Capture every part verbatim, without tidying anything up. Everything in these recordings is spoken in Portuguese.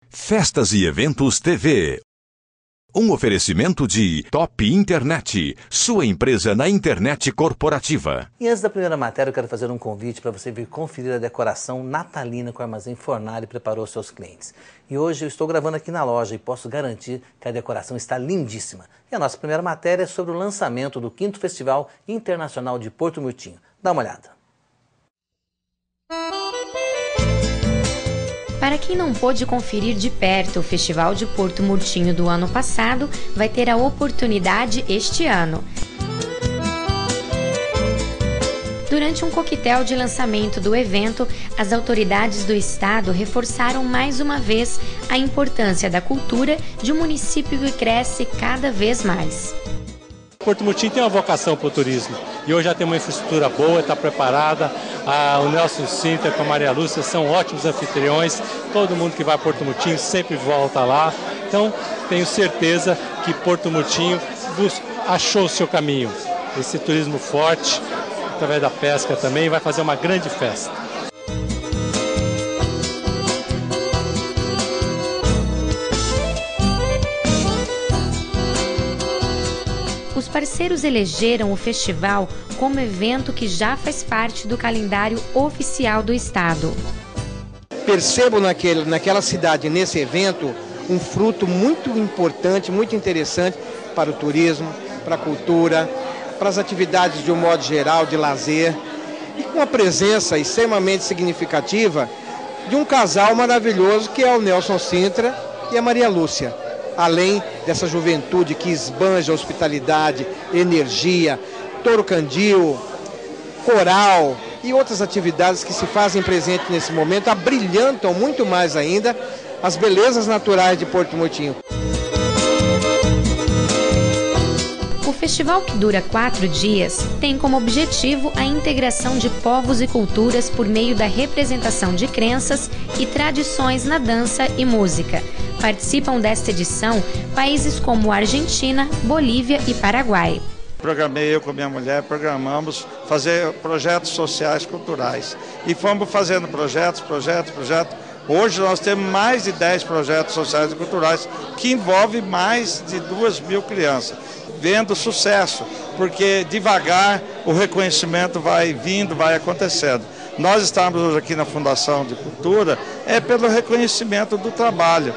Festas e Eventos T V. Um oferecimento de Top Internet, sua empresa na internet corporativa. E antes da primeira matéria, eu quero fazer um convite para você vir conferir a decoração natalina que o Armazém Fornari preparou aos seus clientes. E hoje eu estou gravando aqui na loja e posso garantir que a decoração está lindíssima. E a nossa primeira matéria é sobre o lançamento do quinto Festival Internacional de Porto Murtinho. Dá uma olhada. Para quem não pôde conferir de perto o Festival de Porto Murtinho do ano passado, vai ter a oportunidade este ano. Durante um coquetel de lançamento do evento, as autoridades do estado reforçaram mais uma vez a importância da cultura de um município que cresce cada vez mais. Porto Murtinho tem uma vocação para o turismo e hoje já tem uma infraestrutura boa, está preparada. Ah, o Nelson Sintra com a Maria Lúcia são ótimos anfitriões, todo mundo que vai a Porto Murtinho sempre volta lá. Então tenho certeza que Porto Murtinho achou o seu caminho. Esse turismo forte, através da pesca também, vai fazer uma grande festa. Os parceiros elegeram o festival como evento que já faz parte do calendário oficial do estado. Percebo naquele, naquela cidade, nesse evento, um fruto muito importante, muito interessante para o turismo, para a cultura, para as atividades de um modo geral, de lazer, e com a presença extremamente significativa de um casal maravilhoso que é o Nelson Sintra e a Maria Lúcia. Além dessa juventude que esbanja hospitalidade, energia, touro candil, coral e outras atividades que se fazem presente nesse momento, abrilhantam muito mais ainda as belezas naturais de Porto Murtinho. O festival, que dura quatro dias, tem como objetivo a integração de povos e culturas por meio da representação de crenças e tradições na dança e música. Participam desta edição países como Argentina, Bolívia e Paraguai. Programei eu com minha mulher, programamos fazer projetos sociais culturais. E fomos fazendo projetos, projetos, projetos. Hoje nós temos mais de dez projetos sociais e culturais que envolvem mais de duas mil crianças. Vendo sucesso, porque devagar o reconhecimento vai vindo, vai acontecendo. Nós estamos hoje aqui na Fundação de Cultura é pelo reconhecimento do trabalho.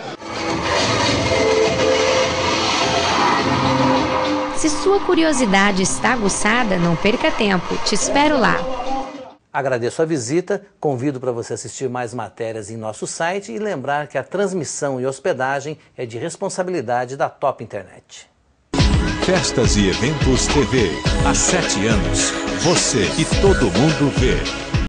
Se sua curiosidade está aguçada, não perca tempo, te espero lá. Agradeço a visita, convido para você assistir mais matérias em nosso site e lembrar que a transmissão e hospedagem é de responsabilidade da Top Internet. Festas e Eventos T V. Há sete anos, você e todo mundo vê.